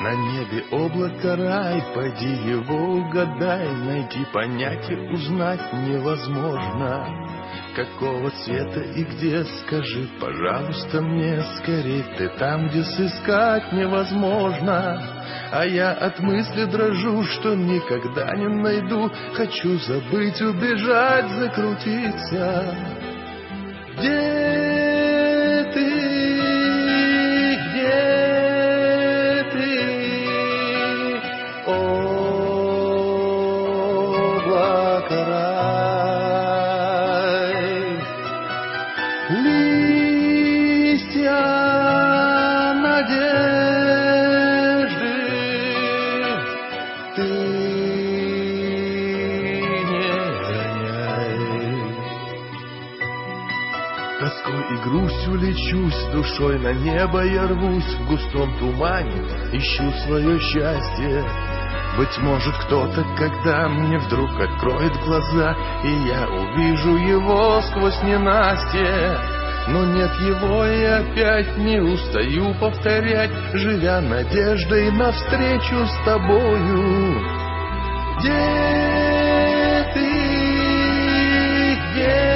На небе облако рай, поди его угадай, найти понятие, узнать невозможно. Какого цвета и где, скажи, пожалуйста, мне скорей. Ты там, где сыскать невозможно, а я от мысли дрожу, что никогда не найду. Хочу забыть, убежать, закрутиться. Где ты? Где ты? Облако рай, листья надежды, ты не роняй. Тоской и грустью лечусь, душой на небо я рвусь, в густом тумане ищу свое счастье. Быть может, кто-то, когда мне вдруг откроет глаза, и я увижу его сквозь ненастье. Но нет его, и опять не устаю повторять, живя надеждой навстречу с тобою. Где ты? Где